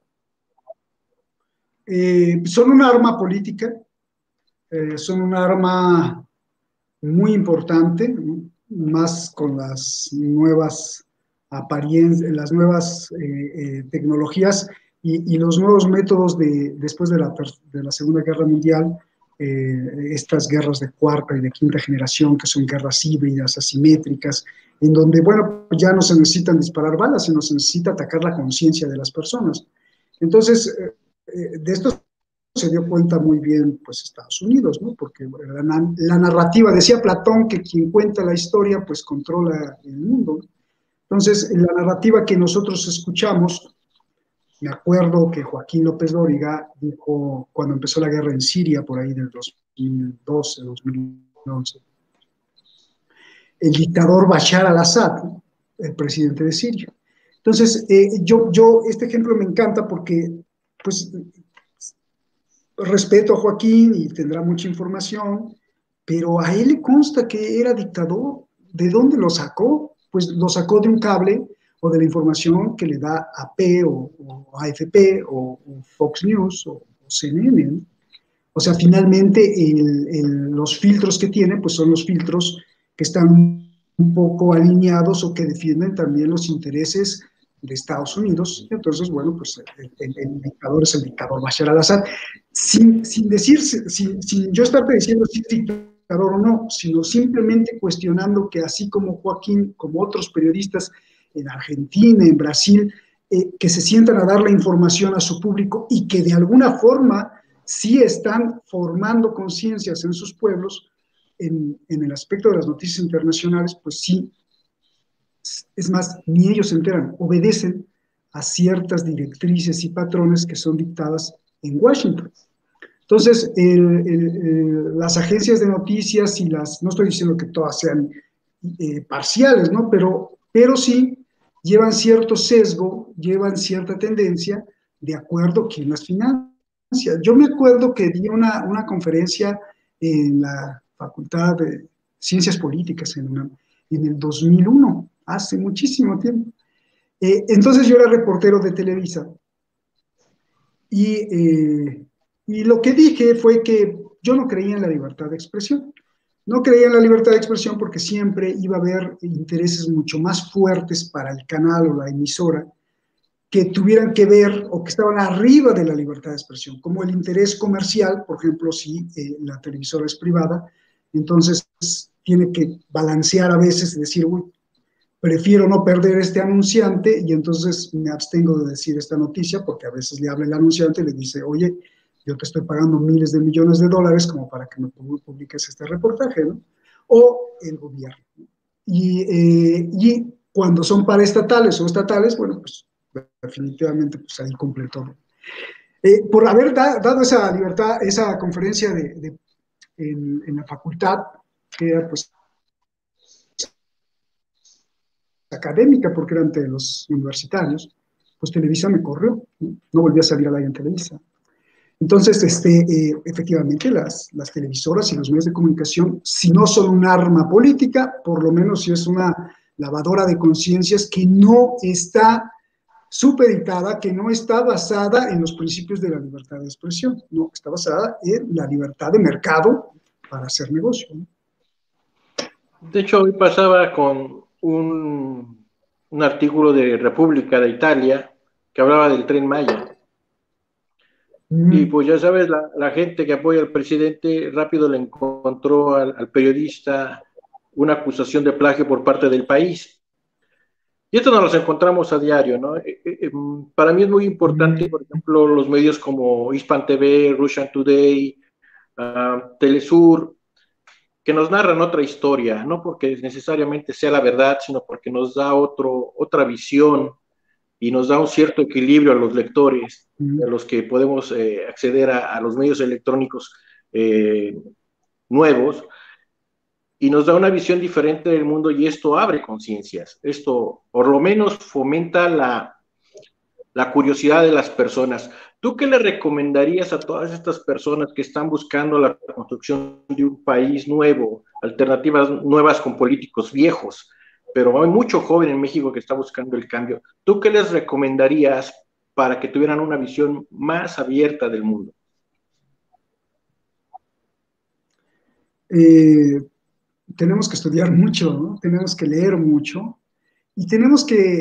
son un arma política, son un arma muy importante, ¿no? Más con las nuevas apariencias, las nuevas tecnologías y los nuevos métodos después de la Segunda Guerra Mundial, estas guerras de cuarta y de quinta generación, que son guerras híbridas, asimétricas, en donde, bueno, ya no se necesitan disparar balas, sino se necesita atacar la conciencia de las personas. Entonces, de esto se dio cuenta muy bien pues Estados Unidos, ¿no? Porque la narrativa, decía Platón que quien cuenta la historia pues controla el mundo. Entonces, la narrativa que nosotros escuchamos, me acuerdo que Joaquín López Dóriga dijo cuando empezó la guerra en Siria, por ahí del 2012, 2011, el dictador Bashar al-Assad, ¿no? El presidente de Siria. Entonces, este ejemplo me encanta porque pues respeto a Joaquín y tendrá mucha información, pero a él le consta que era dictador. ¿De dónde lo sacó? Pues lo sacó de un cable o de la información que le da AP o AFP o Fox News o CNN, ¿no? O sea, finalmente los filtros que tiene, pues son los filtros que están un poco alineados o que defienden también los intereses de Estados Unidos. Entonces, bueno, pues el dictador es el dictador Bashar al-Assad, sin decir, sin yo estarte diciendo si es dictador o no, sino simplemente cuestionando que así como Joaquín, como otros periodistas en Argentina, en Brasil, que se sientan a dar la información a su público y que de alguna forma sí están formando conciencias en sus pueblos en el aspecto de las noticias internacionales, pues sí, es más, ni ellos se enteran, obedecen a ciertas directrices y patrones que son dictadas en Washington. Entonces, las agencias de noticias y no estoy diciendo que todas sean parciales, ¿no? Pero sí llevan cierto sesgo, llevan cierta tendencia de acuerdo a quién las financia. Yo me acuerdo que di una conferencia en la Facultad de Ciencias Políticas en el 2001, hace muchísimo tiempo. Entonces yo era reportero de Televisa y Y lo que dije fue que yo no creía en la libertad de expresión. No creía en la libertad de expresión porque siempre iba a haber intereses mucho más fuertes para el canal o la emisora que tuvieran que ver o que estaban arriba de la libertad de expresión, como el interés comercial, por ejemplo, si la televisora es privada, entonces tiene que balancear a veces y decir, uy, prefiero no perder este anunciante y entonces me abstengo de decir esta noticia porque a veces le habla el anunciante y le dice, oye, yo te estoy pagando miles de millones de dólares como para que me publiques este reportaje, ¿no? O el gobierno. Y cuando son paraestatales o estatales, bueno, pues definitivamente pues ahí cumple todo. Por haber dado esa libertad, esa conferencia en la facultad, que era pues académica, porque era ante los universitarios, pues Televisa me corrió, no volví a salir al aire en Televisa. Entonces, efectivamente, las televisoras y los medios de comunicación, si no son un arma política, por lo menos si es una lavadora de conciencias que no está supeditada, que no está basada en los principios de la libertad de expresión, no, está basada en la libertad de mercado para hacer negocio, ¿no? De hecho, hoy pasaba con un artículo de República de Italia que hablaba del Tren Maya. Y Mm. pues ya sabes, la gente que apoya al presidente rápido le encontró al periodista una acusación de plagio por parte del país. Y esto nos los encontramos a diario, ¿no? Para mí es muy importante, por ejemplo, los medios como Hispan TV, Russian Today, Telesur, que nos narran otra historia, no porque necesariamente sea la verdad, sino porque nos da otra visión y nos da un cierto equilibrio a los lectores, a los que podemos acceder a los medios electrónicos eh, nuevos, y nos da una visión diferente del mundo y esto abre conciencias, esto por lo menos fomenta la curiosidad de las personas. ¿Tú qué le recomendarías a todas estas personas que están buscando la construcción de un país nuevo, alternativas nuevas con políticos viejos? Pero hay mucho joven en México que está buscando el cambio. ¿Tú qué les recomendarías para que tuvieran una visión más abierta del mundo? Eh, Tenemos que estudiar mucho, ¿no? Tenemos que leer mucho y tenemos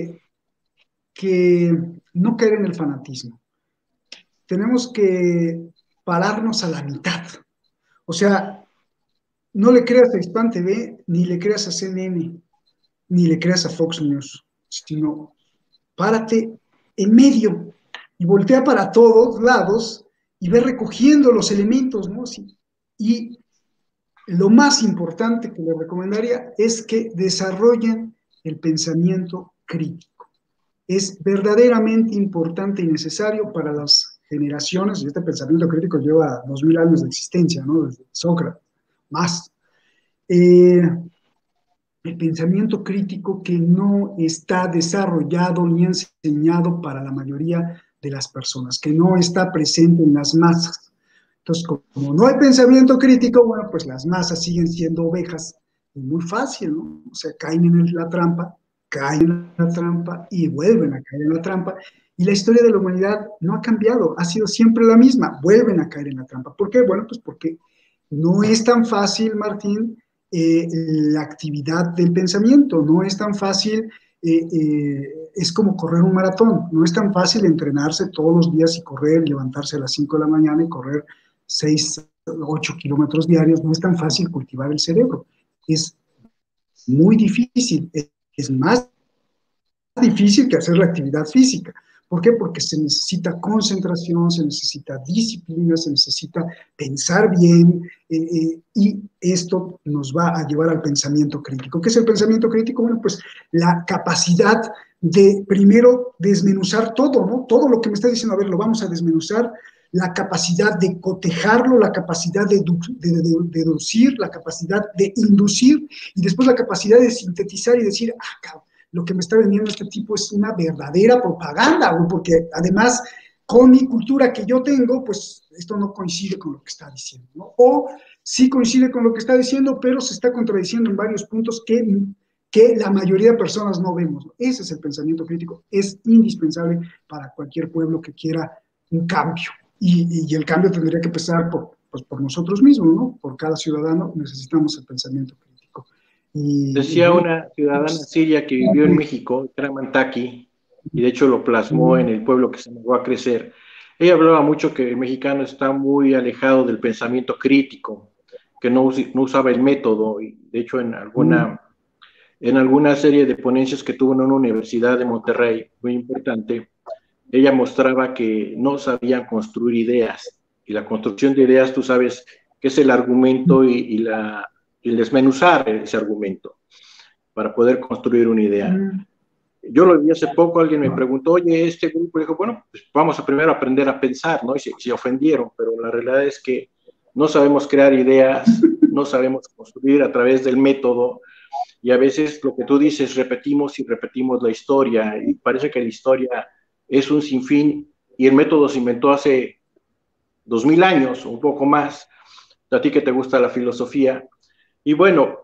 que no caer en el fanatismo. Tenemos que pararnos a la mitad. O sea, no le creas a Hispan TV, ni le creas a CNN, ni le creas a Fox News, sino párate en medio y voltea para todos lados y ve recogiendo los elementos, ¿no? Sí. Y lo más importante que le recomendaría es que desarrollen el pensamiento crítico. Es verdaderamente importante y necesario para las generaciones, y este pensamiento crítico lleva 2000 años de existencia, ¿no? Desde Sócrates, más. Eh, el pensamiento crítico que no está desarrollado ni enseñado para la mayoría de las personas, que no está presente en las masas. Entonces, como no hay pensamiento crítico, bueno, pues las masas siguen siendo ovejas. Y muy fácil, ¿no? O sea, caen en la trampa, caen en la trampa y vuelven a caer en la trampa. Y la historia de la humanidad no ha cambiado, ha sido siempre la misma, vuelven a caer en la trampa. ¿Por qué? Bueno, pues porque no es tan fácil, Martín, la actividad del pensamiento, no es tan fácil, es como correr un maratón, no es tan fácil entrenarse todos los días y correr, levantarse a las 5 de la mañana y correr 6, 8 kilómetros diarios, no es tan fácil cultivar el cerebro, es muy difícil, es más difícil que hacer la actividad física. ¿Por qué? Porque se necesita concentración, se necesita disciplina, se necesita pensar bien y esto nos va a llevar al pensamiento crítico. ¿Qué es el pensamiento crítico? Bueno, pues la capacidad de primero desmenuzar todo, ¿no? Todo lo que me está diciendo, a ver, lo vamos a desmenuzar, la capacidad de cotejarlo, la capacidad de deducir, la capacidad de inducir y después la capacidad de sintetizar y decir, ah, cabrón, lo que me está vendiendo este tipo es una verdadera propaganda, porque además con mi cultura que yo tengo, pues esto no coincide con lo que está diciendo, ¿no? O sí coincide con lo que está diciendo, pero se está contradiciendo en varios puntos que la mayoría de personas no vemos. Ese es el pensamiento crítico, es indispensable para cualquier pueblo que quiera un cambio. y el cambio tendría que empezar pues, por nosotros mismos, ¿no? Por cada ciudadano necesitamos el pensamiento crítico. Y Decía bueno, una ciudadana pues, siria que vivió en México, que era Mantaki, y de hecho lo plasmó en el pueblo que se negó a crecer. Ella hablaba mucho que el mexicano está muy alejado del pensamiento crítico, que no usaba el método, y de hecho en alguna serie de ponencias que tuvo en una universidad de Monterrey, muy importante, ella mostraba que no sabían construir ideas, y la construcción de ideas, tú sabes, que es el argumento y el desmenuzar ese argumento para poder construir una idea. Yo lo vi hace poco, alguien me preguntó, oye, este grupo, y dijo, bueno, pues vamos a primero aprender a pensar, ¿no? Y se ofendieron, pero la realidad es que no sabemos crear ideas, no sabemos construir a través del método, y a veces lo que tú dices, repetimos y repetimos la historia, y parece que la historia es un sinfín, y el método se inventó hace 2000 años, un poco más, a ti que te gusta la filosofía. Y bueno,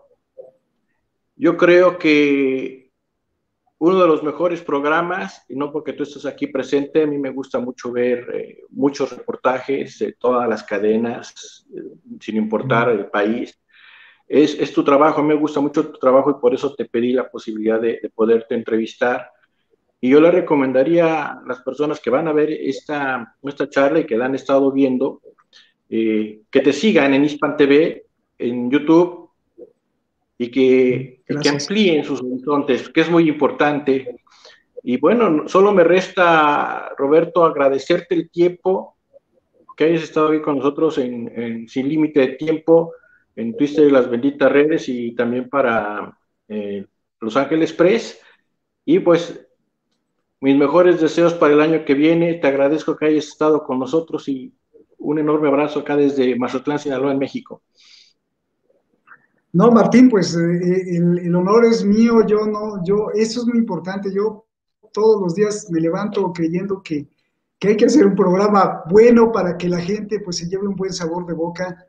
yo creo que uno de los mejores programas, y no porque tú estés aquí presente, a mí me gusta mucho ver muchos reportajes de todas las cadenas, sin importar el país. Es tu trabajo, a mí me gusta mucho tu trabajo y por eso te pedí la posibilidad de poderte entrevistar. Y yo le recomendaría a las personas que van a ver esta charla y que la han estado viendo, que te sigan en Hispan TV, en YouTube, y que gracias. amplíen sus horizontes, que es muy importante. Y bueno, solo me resta, Roberto, agradecerte el tiempo, que hayas estado aquí con nosotros Sin Límite de Tiempo, en Twitter y las benditas redes y también para Los Ángeles Press. Y pues mis mejores deseos para el año que viene. Te agradezco que hayas estado con nosotros y un enorme abrazo acá desde Mazatlán, Sinaloa, en México. No, Martín, pues el honor es mío, yo no, eso es muy importante, yo todos los días me levanto creyendo que hay que hacer un programa bueno para que la gente pues se lleve un buen sabor de boca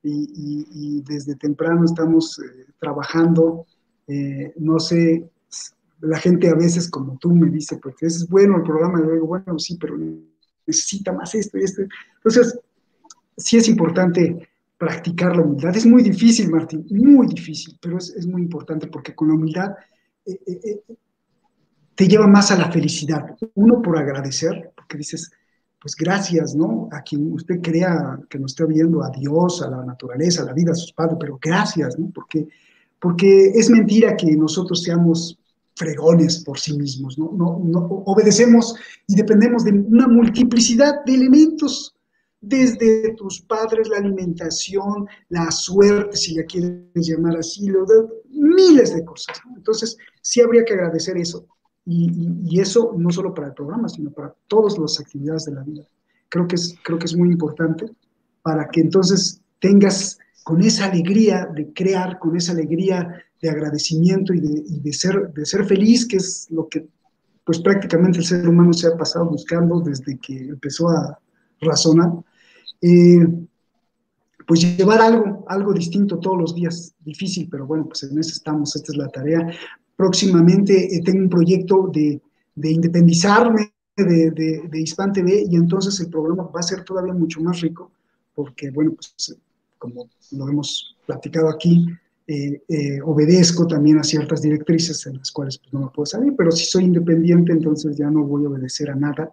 y desde temprano estamos trabajando, no sé, la gente a veces como tú me dice, pues es bueno el programa, y yo digo, bueno, sí, pero necesita más esto y esto, entonces sí es importante practicar la humildad. Es muy difícil, Martín, muy difícil, pero es muy importante porque con la humildad eh, eh, eh, te lleva más a la felicidad. Uno por agradecer, porque dices, pues gracias, ¿no? A quien usted crea que nos esté viendo, a Dios, a la naturaleza, a la vida, a sus padres, pero gracias, ¿no? Porque es mentira que nosotros seamos fregones por sí mismos, ¿no? No obedecemos y dependemos de una multiplicidad de elementos, desde tus padres, la alimentación, la suerte, si la quieres llamar así, miles de cosas, ¿no? Entonces, sí habría que agradecer eso. Y eso no solo para el programa, sino para todas las actividades de la vida. Creo que es muy importante para que entonces tengas con esa alegría de crear, con esa alegría de agradecimiento de ser feliz, que es lo que pues prácticamente el ser humano se ha pasado buscando desde que empezó a razonar, eh, pues llevar algo distinto todos los días, difícil, pero bueno, pues en eso estamos, esta es la tarea. Próximamente tengo un proyecto de independizarme de Hispan TV y entonces el programa va a ser todavía mucho más rico, porque bueno, pues como lo hemos platicado aquí, obedezco también a ciertas directrices en las cuales pues, no me puedo salir, pero si soy independiente, entonces ya no voy a obedecer a nada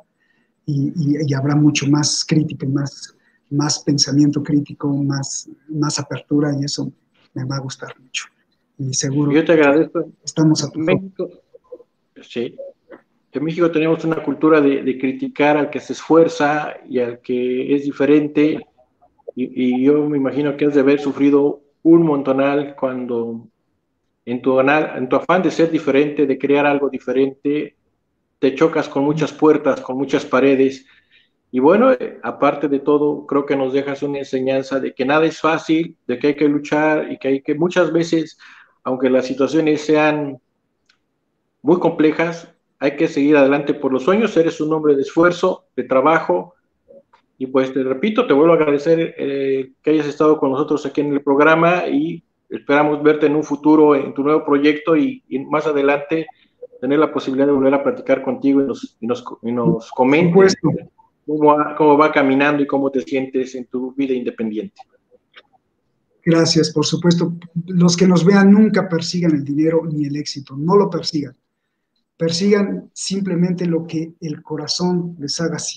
y habrá mucho más crítica, más pensamiento crítico, más apertura y eso me va a gustar mucho. Y seguro Yo te que agradezco. estamos a tu favor. México, sí, en México tenemos una cultura de criticar al que se esfuerza y al que es diferente, y yo me imagino que has de haber sufrido un montonal cuando en tu afán de ser diferente, de crear algo diferente, te chocas con muchas puertas, con muchas paredes. Y bueno, aparte de todo, creo que nos dejas una enseñanza de que nada es fácil, de que hay que luchar y que hay que muchas veces, aunque las situaciones sean muy complejas, hay que seguir adelante por los sueños. Eres un hombre de esfuerzo, de trabajo, y pues te repito, te vuelvo a agradecer que hayas estado con nosotros aquí en el programa y esperamos verte en un futuro en tu nuevo proyecto y más adelante tener la posibilidad de volver a platicar contigo y nos Por comentes supuesto, cómo va caminando y cómo te sientes en tu vida independiente. Gracias, por supuesto. Los que nos vean nunca persigan el dinero ni el éxito, no lo persigan. Persigan simplemente lo que el corazón les haga así.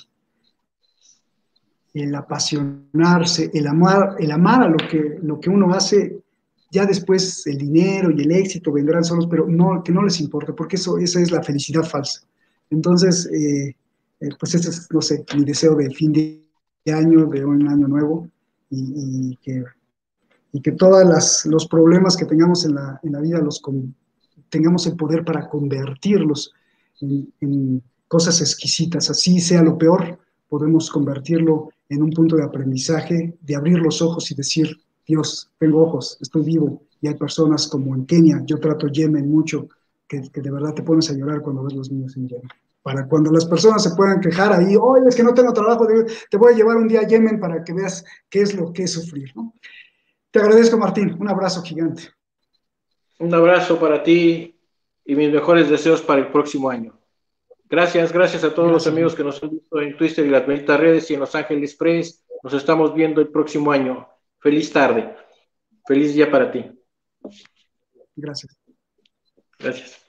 El apasionarse, el amar a lo que uno hace, ya después el dinero y el éxito vendrán solos, pero no, que no les importe, porque esa es la felicidad falsa. Entonces, pues ese es, no sé, mi deseo de fin de año, de un año nuevo, y y que todos los problemas que tengamos en la vida tengamos el poder para convertirlos en cosas exquisitas. Así sea lo peor, podemos convertirlo en un punto de aprendizaje, de abrir los ojos y decir, Dios, tengo ojos, estoy vivo. Y hay personas como en Kenia, yo trato Yemen mucho, que de verdad te pones a llorar cuando ves los niños en Yemen. Para cuando las personas se puedan quejar ahí, oye, es que no tengo trabajo, te voy a llevar un día a Yemen para que veas qué es lo que es sufrir, ¿no? Te agradezco, Martín. Un abrazo gigante. Un abrazo para ti y mis mejores deseos para el próximo año. Gracias, gracias a todos los Gracias, amigos Martín. que nos han visto en Twitter y las benditas redes y en Los Ángeles Press. Nos estamos viendo el próximo año. Feliz tarde. Feliz día para ti. Gracias. Gracias.